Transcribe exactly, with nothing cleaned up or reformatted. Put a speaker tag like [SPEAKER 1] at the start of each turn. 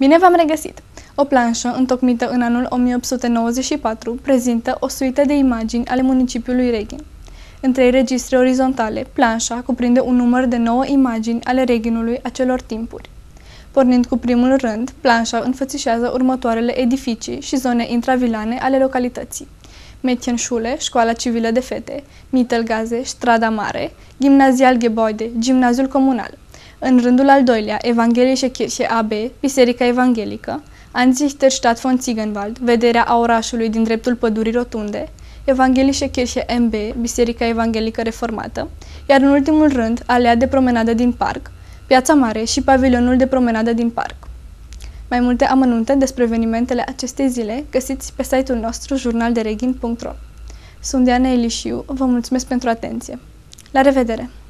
[SPEAKER 1] Bine v-am regăsit! O planșă, întocmită în anul o mie opt sute nouăzeci și patru, prezintă o suită de imagini ale municipiului Reghin. În trei registre orizontale, planșa cuprinde un număr de nouă imagini ale Reghinului acelor timpuri. Pornind cu primul rând, planșa înfățișează următoarele edificii și zone intravilane ale localității: Mädchenschule, școala civilă de fete; Mittelgasse, strada mare; Gymnasialgebäude, gimnaziul comunal. În rândul al doilea, Evangelische Kirche A B, biserica evanghelică; Ansichterstadt von Ziegenwald, vederea a orașului din dreptul pădurii rotunde; Evangelische Kirche M B, biserica evanghelică reformată; iar în ultimul rând, alea de promenadă din parc, Piața Mare și pavilionul de promenadă din parc. Mai multe amănunte despre evenimentele acestei zile găsiți pe site-ul nostru jurnaldereghin punct ro. Sunt Diana Elișiu, vă mulțumesc pentru atenție. La revedere!